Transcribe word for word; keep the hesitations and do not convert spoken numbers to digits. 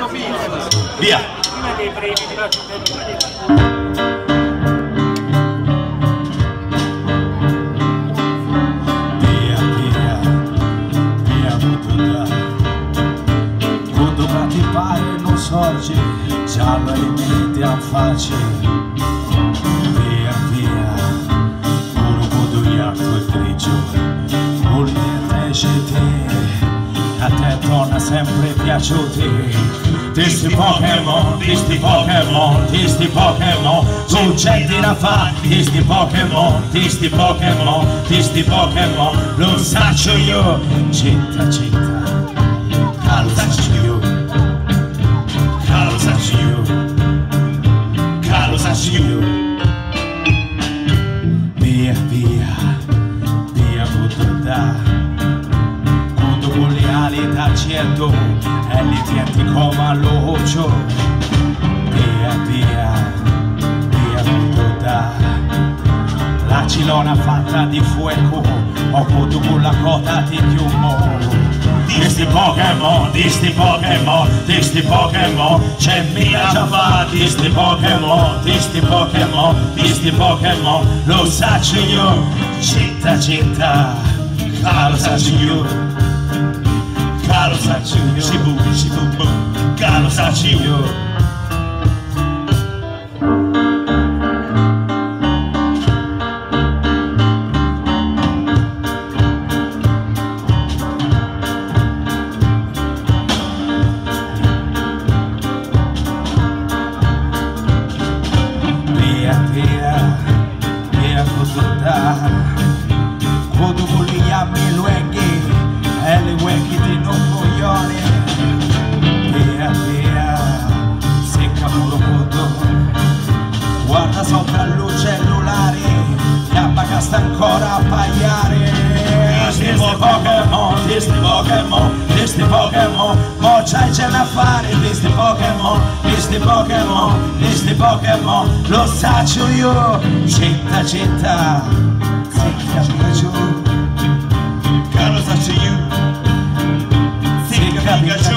Via! Prima dei premi ti faccio un tempo. Via, via, via Buddha. Buddha ti pare non sorge, giallo e mente a face. Via, via, puro Buddha e grigio, volere te. A te donna sempre piaciuti. Disti Pokémon, disti Pokémon, disti Pokémon, soggetti da fa, disti Pokémon, disti Pokémon, disti Pokémon, lo saccio io, città città, calo saccio io, calo saccio io, calo saccio io, via via, via Buddha. Con le ali dal cielo e li tienti come all'occhio. Via, via, via Buddha. La cilona fatta di fuoco, ho potuto con la coda di piumo. Disti Pokémon, disti Pokémon, disti Pokémon, c'è mia già fa, disti Pokémon, disti Pokémon, disti Pokémon, lo saccio io, città città, lo saccio io. Calo saccio io, shibu, shibu, bu, calo saccio io. Via, via, via Buddha. Quando vogliamo luoghi e le ueghi di non coglione. Via, via, secca muro codo. Guarda sopra il cellulare, chiappa che sta ancora a pagliare. Disti Pokémon, disti Pokémon, disti Pokémon, mo c'hai c'è da fare, disti Pokémon, disti Pokémon, disti Pokémon, lo saccio io, città città, secca Pikachu, caro saccio io. Pikachu.